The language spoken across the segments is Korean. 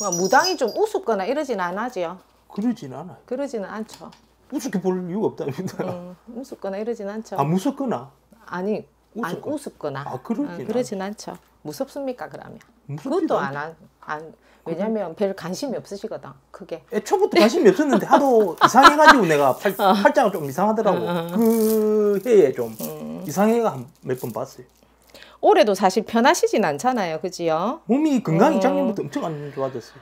무당이 좀 우습거나 이러진 않아지요. 그러진 않아요. 그러지는 않죠. 우습게 볼 이유가 없답니다. 우습거나 이러진 않죠. 아, 무섭거나? 아니, 안 우습거나. 우습거나. 아, 그러진 않죠. 무섭습니까, 그러면? 무섭지도 그것도 않죠. 왜냐면 별 관심이 없으시거든, 크게. 애초부터 관심이 없었는데 하도 이상해가지고 내가 팔자가 좀 이상하더라고. 그 해에 좀 이상해가 몇 번 봤어요. 올해도 사실 편하시진 않잖아요, 그지요? 몸이 건강이 작년부터 엄청 안 좋아졌어요.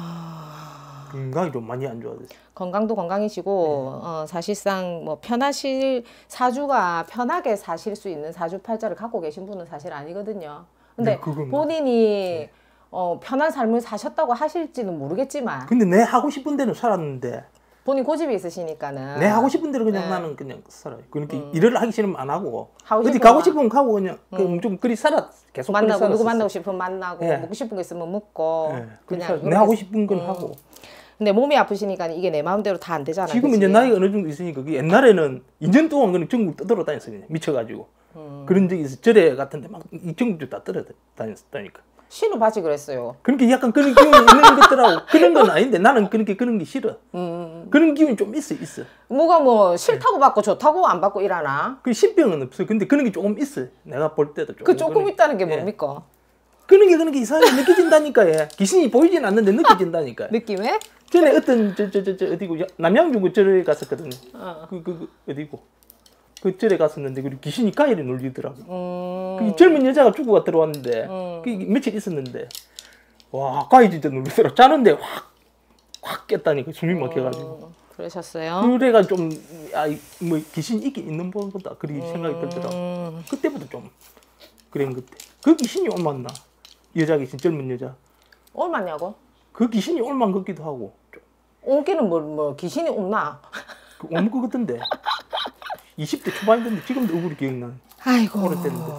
건강이 좀 많이 안 좋아졌어요. 건강도 건강이시고 사실상 뭐 편하실 사주가 편하게 사실 수 있는 사주팔자를 갖고 계신 분은 사실 아니거든요. 근데 네, 본인이 편한 삶을 사셨다고 하실지는 모르겠지만 근데 내 하고 싶은 대로 살았는데 본인 고집이 있으시니까는 내 하고 싶은 대로 그냥 네. 나는 그냥 살아요. 그러니까 일을 하기 싫으면 안 하고 하고 어디 싶은 가고 거. 싶으면 가고 그냥 좀 그리 살아 계속 그리 만나고 누구 살았었어요. 만나고 싶으면 만나고 예. 먹고 싶은 거 있으면 먹고 예, 그냥 내 그렇게 하고 싶은 건 하고. 근데 몸이 아프시니까 이게 내 마음대로 다 안 되잖아요. 지금 그치? 이제 나이가 어느 정도 있으니까 그 옛날에는 2년 동안 그냥 전국 떠돌아다녔어요. 그냥 미쳐가지고 그런 적이 있어. 절에 같은데 막 이 전국도 다 떠돌아다녔다니까. 신우 바지 그랬어요. 그러니까 약간 그런 기운이 있는 것들하고 그런 건 아닌데 나는 그런 게 싫어. 그런 기운이 좀 있어. 뭐가 뭐 싫다고 받고 좋다고 안 받고 일하나? 그 신병은 없어. 근데 그런 게 조금 있어. 내가 볼 때도 조금. 그 조금 그런 있다는 게 예. 뭡니까? 그런 게 이상하게 느껴진다니까. 예. 귀신이 보이진 않는데 느껴진다니까. 느낌에? 전에 어떤 저 어디고 남양주 절에 갔었거든요. 그 어디고 그 절에 갔었는데 그 귀신이 가위를 눌리더라고. 그 젊은 여자가 죽어가 들어왔는데 그 며칠 있었는데 와 가위 진짜 눌리더라. 자는데 확 깼다니까 숨이 막혀가지고. 그러셨어요? 그래가 좀 뭐 귀신 있긴 있는 법보다 그렇게 생각이 들더라고. 그때부터 좀 그런 것 같아. 그 귀신이 올맞나 여자 귀신 젊은 여자. 얼마냐고? 그 귀신이 올만 같기도 하고. 온기는 뭐 귀신이 온나? 그 오물 것 같던데. 20대 초반인데 지금도 얼굴이 기억나. 아이고. 오래됐는데.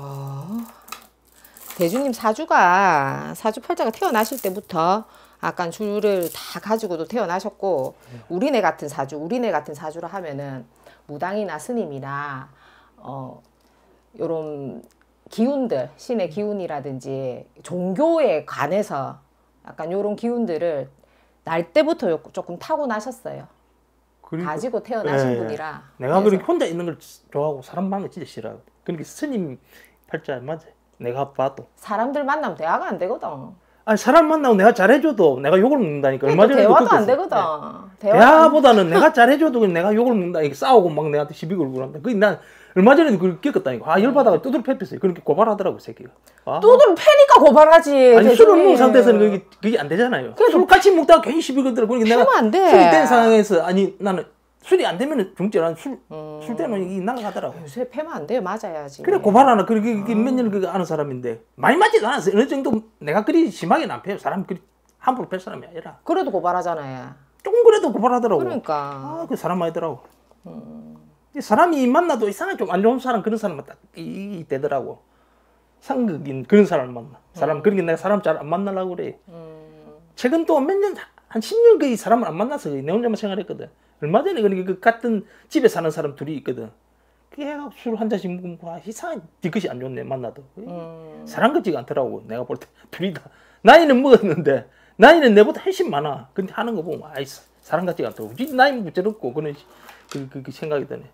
대주님 사주팔자가 태어나실 때부터 약간 줄을 다 가지고도 태어나셨고 우리네 같은 사주라 하면은 무당이나 스님이나 요런 기운들 신의 기운이라든지 종교에 관해서 약간 요런 기운들을 날 때부터 조금 타고나셨어요. 그리고, 가지고 태어나신 예, 분이라. 내가 그렇게 혼자 있는 걸 좋아하고 사람 많은 거 진짜 싫어하고. 그러니까 스님 팔자 맞아. 내가 봐도. 사람들 만나면 대화가 안 되거든. 아니 사람 만나고 내가 잘해줘도 내가 욕을 먹는다니까. 얼마 전에도 대화도 그거 안 있었어. 되거든. 네. 대화보다는 내가 잘해줘도 그냥 내가 욕을 먹는다니까. 싸우고 막 내한테 시비 걸고 그런다. 그 난 얼마 전에도 그걸 겪었다니까. 아 열받아가 두드러 패pis어요. 그렇게 고발하더라고 새끼가. 아. 두드러 패니까 고발하지. 아니 술을 먹는 상태에서는 그게 안 되잖아요. 술 같이 먹다가 괜히 시비 걸더라고. 그러니까 내가 안 돼. 술이 된 상황에서 아니 나는 술이 안 되면 중죄. 난 술 때는 이게 날아가더라고. 요새 패면 안 돼요. 맞아야지. 그래 고발하나 그렇게 몇 년을 그거 아는 사람인데 많이 맞지도 않았어. 어느 정도 내가 그리 심하게는 안 패요. 사람 그리 함부로 팰 사람이 아니라 그래도 고발하잖아요. 조금 그래도 고발하더라고. 그러니까. 그 사람 많이더라고. 이 사람이 만나도 이상하게 좀 안 좋은 사람 그런 사람만 딱 되더라고. 상극인 그런 사람을 만나. 그러니까 내가 사람 잘 안 만나려고 그래. 최근 또 몇 년 한 10년 거의 사람을 안 만나서 내 혼자만 생활했거든. 얼마 전에 그 같은 집에 사는 사람 둘이 있거든. 그게 술 한 잔씩 먹으면 와 이상한 뒤끝이 안 좋네 만나도. 사람 같지가 않더라고. 내가 볼 때 둘이 다 나이는 먹었는데 나이는 내보다 훨씬 많아. 근데 하는 거 보면 아이 사람 같지가 않더라고. 나이 먹고 저렇고 그런 그 생각이 드네.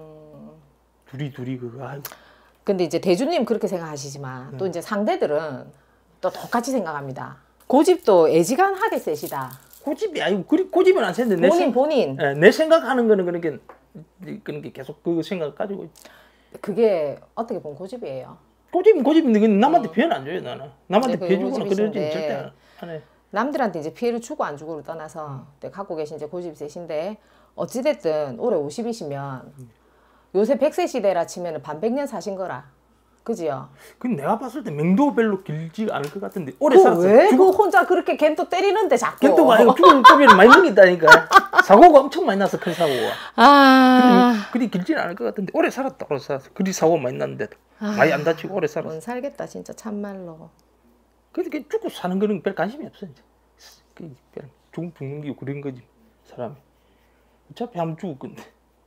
둘이 그거 아이고. 근데 이제 대주님 그렇게 생각하시지만 또 이제 상대들은 또 똑같이 생각합니다. 고집도 애지간하게 세시다. 고집이 아니고 고집은 안 세는데 본인 내 생각하는 거는 그런 게 계속 그 생각을 가지고 있지. 그게 어떻게 보면 고집이에요. 고집인데 그건 남한테 피해는 안 줘요 나는. 남한테 네, 피해 주거나 그러지 고집이신데 절대 안 해. 남들한테 이제 피해를 주고 안 주고를 떠나서 갖고 계신 이제 고집이 세신데 어찌됐든 올해 50이시면 요새 100세 시대라 치면은 반백년 사신 거라. 그지요? 근데 내가 봤을 때 명도 별로 길지 않을 것 같은데 오래 살았어. 왜? 그 혼자 그렇게 겐또 때리는데 자꾸. 겐또가 아니고 죽을 고비를 많이 넘긴다니까. 사고가 엄청 많이 나서 큰 사고가. 그리 길지는 않을 것 같은데 오래 살았다. 그리 사고가 많이 났는데도 많이 안 다치고 오래 살았어. 못 살겠다 진짜 참말로. 그렇게 죽고 사는 거는 별 관심이 없어 이제. 죽는 게 그런 거지 사람이. 어차피 한번 죽을 건데.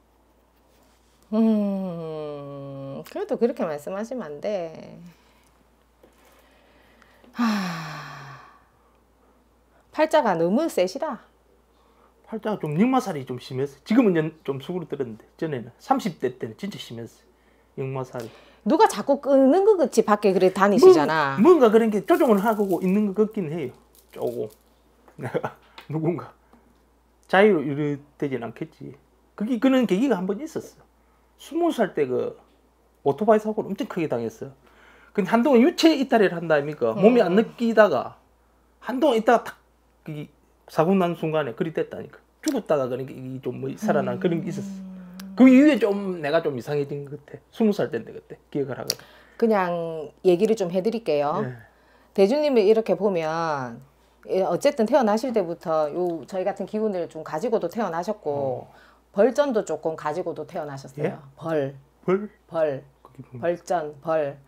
그래도 그렇게 말씀하시면 안 돼. 팔자가 너무 세시다. 팔자가 좀 역마살이 좀 심했어. 지금은 좀 수그러들었는데 전에는 30대 때는 진짜 심했어. 역마살이. 누가 자꾸 끄는 것 같이 밖에 그래 다니시잖아. 뭔가 그런 게 조정을 하고 있는 것 같긴 해요. 조금. 내가 누군가 자유로 이르되진 않겠지. 그런 계기가 한 번 있었어. 20살 때 그 오토바이 사고를 엄청 크게 당했어. 근데 한동안 유체 이탈을 한다 아닙니까? 몸이 안 느끼다가 한동안 있다가 탁 사고 난 순간에 그리 됐다니까. 죽었다가 그런 게 좀 뭐 살아난 그런 게 있었어. 그 이후에 좀 내가 좀 이상해진 것 같아. 20살 때인데 그때 기억을 하거든. 그냥 얘기를 좀 해드릴게요. 네. 대주님을 이렇게 보면 어쨌든 태어나실 때부터 저희 같은 기운을 좀 가지고도 태어나셨고 벌전도 조금 가지고도 태어나셨어요. 예? 벌. 그게 뭐- 벌전, 벌.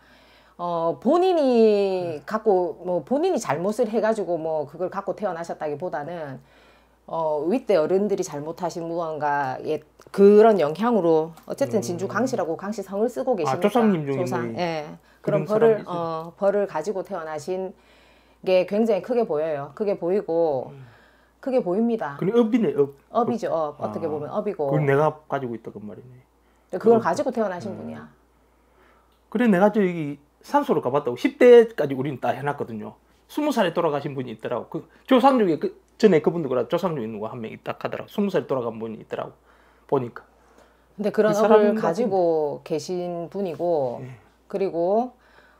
본인이 갖고, 뭐, 본인이 잘못을 해가지고, 뭐, 그걸 갖고 태어나셨다기보다는, 윗대 어른들이 잘못하신 무언가의 그런 영향으로, 어쨌든 진주 강씨라고 강씨 성을 쓰고 계시니까. 조상님 중에 조상, 뭐 예. 그런 그런 벌을 가지고 태어나신 게 굉장히 크게 보여요. 크게 보이고, 크게 보입니다. 그래 업이네 업. 업이죠, 업. 어떻게 보면 업이고. 그걸 내가 가지고 있다 그 말이네. 그걸 가지고 태어나신 분이야. 그래 내가 저기 산소를 가봤다고 10대까지 우리는 다 해놨거든요. 20살에 돌아가신 분이 있더라고. 그 조상 중에 전에 그분도 그래 조상 중에 누가 한 명 있다 하더라고. 20살에 돌아간 분이 있더라고. 보니까. 근데 그런 그 업을 사람은 가지고 계신 분이고, 그리고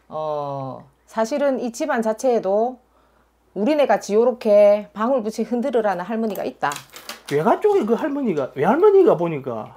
사실은 이 집안 자체에도 우리네 같이 요렇게 방울붙이 흔들으라는 할머니가 있다. 외가 쪽에 그 할머니가 외할머니가 보니까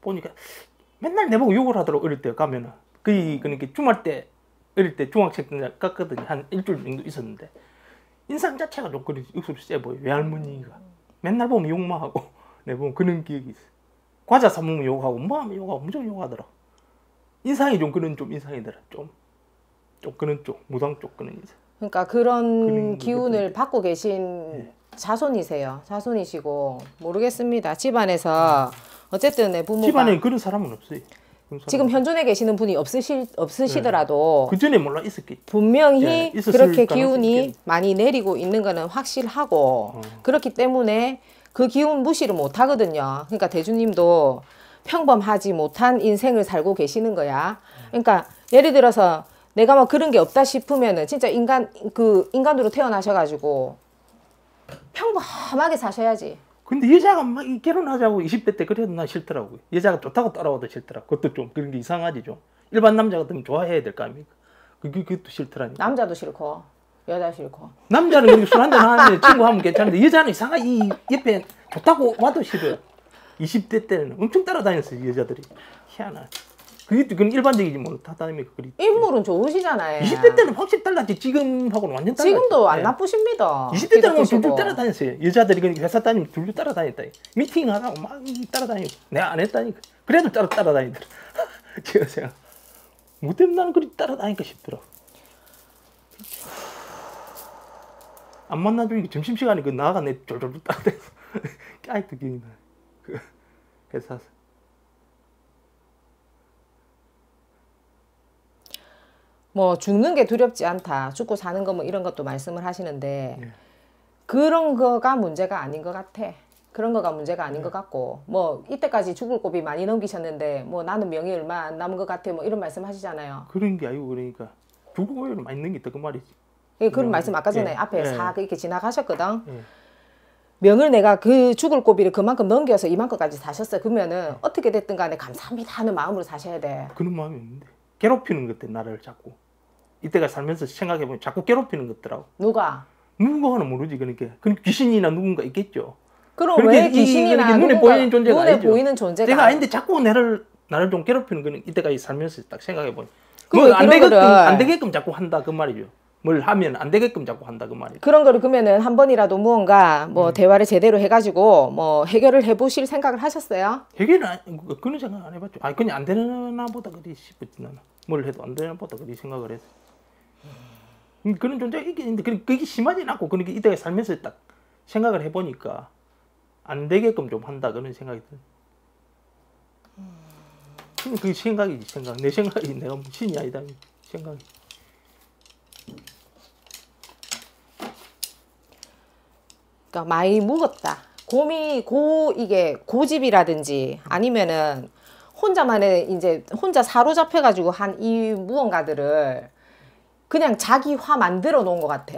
맨날 내보고 욕을 하더라고. 어릴 때 가면은 그러니까 주말 때 어릴 때 중학생 때 갔거든요. 한 일주일 정도 있었는데 인상 자체가 좀 그런 억수로 세 보여. 외할머니가 맨날 보면 욕만 하고 내보면 그런 기억이 있어. 과자 사 먹으면 욕하고 뭐 하면 욕하고 엄청 욕하더라. 인상이 좀 그런 좀 인상이더라. 좀 그런 쪽 무당 쪽 그런 인상. 그러니까 그런 그런 기운을 받고 계신 자손이세요. 자손이시고 모르겠습니다. 집안에서 어쨌든 내 부모가 집안에 그런 사람은 없어요. 그런 사람은. 지금 현존에 계시는 분이 없으시더라도 그 전에 몰라 있었겠지. 분명히 있었을 그렇게 가능성이 기운이 있겠네. 많이 내리고 있는 거는 확실하고 그렇기 때문에 그 기운 무시를 못 하거든요. 그러니까 대주님도 평범하지 못한 인생을 살고 계시는 거야. 그러니까 예를 들어서 내가 뭐 그런 게 없다 싶으면은 진짜 인간으로 태어나셔가지고 평범하게 사셔야지. 근데 여자가 막 결혼하자고 20대 때 그래도 난 싫더라고요. 여자가 좋다고 따라와도 싫더라고. 그것도 좀 그런 게 이상하지 좀. 일반 남자 같으면 좋아해야 될 거 아닙니까? 그것도 싫더라니까. 남자도 싫고 여자 싫고. 남자는 그렇게 술 한잔 하면 친구 하면 괜찮은데 여자는 이상하게 이 옆에 좋다고 와도 싫어요. 20대 때는 엄청 따라다녔어요 여자들이. 희한하네. 그건 일반적이지 뭐 타다니까 그리. 인물은 좋으시잖아요. 20대 때는 확실히 달랐지. 지금하고는 완전 달랐지. 지금도 안 예. 나쁘십니다. 20대 때는 기독교시고. 둘둘 따라다녔어요. 여자들이 그러니까 회사 다니면 둘둘 따라다녔다. 미팅하라고 막 따라다니고 내가 안 했다니까. 그래도 따라다니더라. 제가 생각. 뭐 때문에 나는 그리 따라다니까 싶더라. 안 만나주니까 점심시간에 그 나가 내 졸졸 따라다녀서 아직도 기억이 나요. 그 회사에서. 뭐 죽는 게 두렵지 않다. 죽고 사는 거 뭐 이런 것도 말씀을 하시는데 그런 거가 문제가 아닌 것 같아. 그런 거가 문제가 아닌 것 같고 뭐 이때까지 죽을 고비 많이 넘기셨는데 뭐 나는 명이 얼마 안 남은 것 같아 뭐 이런 말씀 하시잖아요. 그런 게 아니고 그러니까 죽을 고비를 많이 넘겼다 그 말이지. 예, 그런 말씀 아까 전에 예, 앞에 예. 싹 이렇게 지나가셨거든. 예. 명을 내가 그 죽을 고비를 그만큼 넘겨서 이만큼까지 사셨어요. 그러면은 어떻게 됐든 간에 감사합니다 하는 마음으로 사셔야 돼. 그런 마음이 없는데 괴롭히는 것 같아 나를 자꾸. 이때가 살면서 생각해보면 자꾸 괴롭히는 것더라고. 누가? 누군가는 모르지 그러니까. 그럼 귀신이나 누군가 있겠죠. 그럼 그렇게 왜 귀신이나 그렇게 눈에 누군가 보이는 존재가 눈에 아니죠. 보이는 존재가 내가 아닌데 자꾸 나를 좀 괴롭히는 거는 이때까지 살면서 딱 생각해보니 그럼 뭐 그런 거를- 안 되게끔 자꾸 한다 그 말이죠. 뭘 하면 안 되게끔 자꾸 한다 그 말이죠. 그런 거를 그러면은 한 번이라도 무언가 뭐 대화를 제대로 해가지고 뭐 해결을 해보실 생각을 하셨어요? 해결은 그런 생각 안 해봤죠. 아니 그냥 안 되나 보다 그리 싶었지 나는. 뭘 해도 안 되나 보다 그리 생각을 했어. 그런 존재가 있겠는데 그게 심하진 않고 그러니까 이때가 살면서 딱 생각을 해보니까 안 되게끔 좀 한다 그런 생각이 들어. 그 생각이지 생각. 내 생각이 내가 신이 아니다 생각이. 그러니까 많이 묵었다. 이게 고집이라든지 아니면은 혼자만의 이제 혼자 사로잡혀가지고 한 이 무언가들을 그냥 자기화 만들어 놓은 것 같아.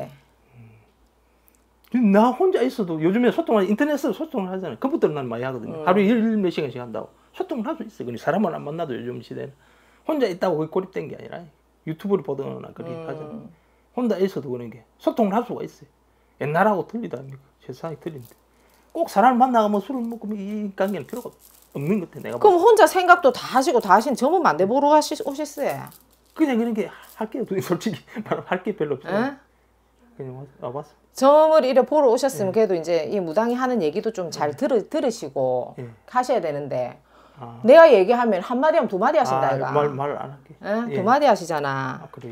나 혼자 있어도 요즘에 인터넷으로 소통을 하잖아요. 컴퓨터로 난 많이 하거든요. 하루에 몇 시간씩 한다고. 소통을 할 수 있어. 그냥 사람을 안 만나도 요즘 시대는. 혼자 있다고 거기 고립된 게 아니라 유튜브를 보거나 그리 하잖아요. 혼자 있어도 그런 게 소통을 할 수가 있어요. 옛날하고 틀리다. 세상이 틀린데. 꼭 사람을 만나가면 술을 먹고 이 관계는 필요가 없는 것 같아. 내가 그럼 혼자 생각도 다 하시고 다 하신 점은 만대 보러 오셨어요. 그냥 그런 게 할게 솔직히 할 게 별로 없어요. 그냥 와봤어. 점을 이래 보러 오셨으면 그래도 이제 이 무당이 하는 얘기도 좀 잘 들으시고 하셔야 되는데 내가 얘기하면 한 마디 하면 두 마디 하신다 이가. 말을 안 할게. 두 마디 하시잖아. 그래요.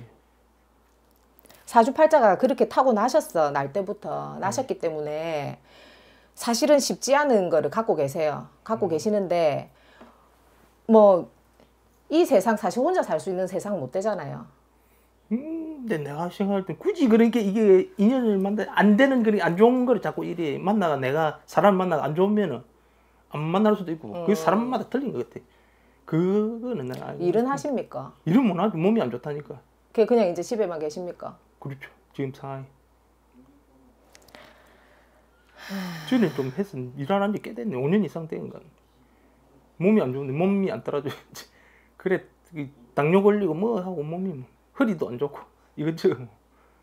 사주팔자가 그렇게 타고 나셨어. 날 때부터 나셨기 때문에 사실은 쉽지 않은 거를 갖고 계세요. 갖고 계시는데 뭐 이 세상 사실 혼자 살 수 있는 세상 못 되잖아요. 근데 내가 생각할 때 굳이 그렇게 이게 인연을 만나 안 되는 그런 안 좋은 거를 자꾸 이래 만나가 내가 사람 만나가 안 좋으면은 안 만날 수도 있고 그 사람마다 틀린 것 같아. 그거는 내가 일은 하십니까? 일은 못 하죠. 몸이 안 좋다니까. 그냥 이제 집에만 계십니까? 그렇죠. 지금 상황이. 전에 좀 했어. 일 안 한 지 꽤 됐네. 5년 이상 된 건. 몸이 안 좋은데 몸이 안 따라줘. 그래 당뇨 걸리고 뭐 하고 몸이 뭐. 허리도 안 좋고 이것저것 뭐.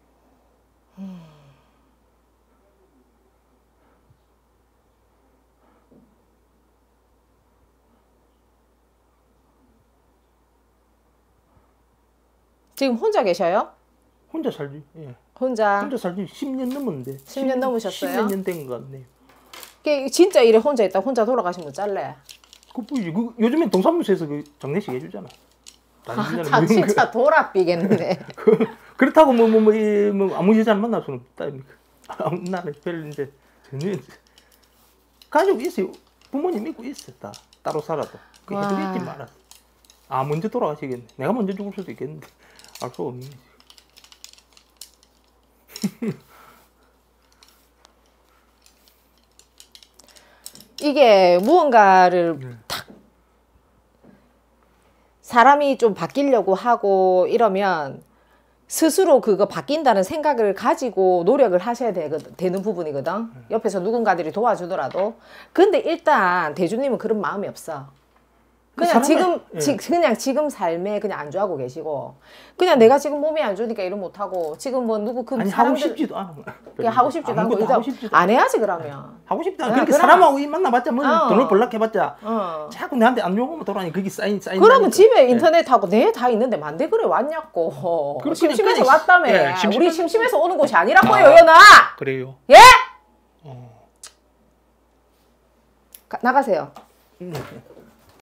지금 혼자 계셔요? 혼자 살지. 예. 혼자 살지 10년 넘었는데. 10년 넘으셨어요? 10년 된 것 같네. 진짜 이래 혼자 있다 혼자 돌아가시면 짤래. 요즘엔 동사무소에서 그 장례식 해주잖아. 참 진짜 돌아삐겠네. 그렇다고 뭐 아무 여자 만날 수는 없다. 나는 별 이제 전혀 가족 있어요. 부모님 있고 있어 다 따로 살아도. 그 해드리지 말았어. 먼저 돌아가시겠네. 내가 먼저 죽을 수도 있겠는데 알 수 없네. 이게 무언가를 탁 사람이 좀 바뀌려고 하고 이러면 스스로 그거 바뀐다는 생각을 가지고 노력을 하셔야 되는 부분이거든. 옆에서 누군가들이 도와주더라도. 근데 일단 대주님은 그런 마음이 없어. 그냥 그냥 지금 삶에 그냥 안주하고 계시고 그냥 내가 지금 몸이 안 좋으니까 일을 못 하고 지금 뭐 누구 그 사람들 하고 싶지도 않아. 그냥 하고 싶지도 않고 안 해야지 그러면. 하고 싶다. 그렇게 사람하고 만나봤자 뭐 돈을 벌락해봤자 자꾸 내한테 안 좋으면 돌아니 그게 쌓인. 그러면 집에 인터넷하고 다 있는데 만데 그래 왔냐고. 심심해서 왔다며. 우리 심심해서 오는 곳이 아니라고요, 연아. 그래요. 예? 나가세요.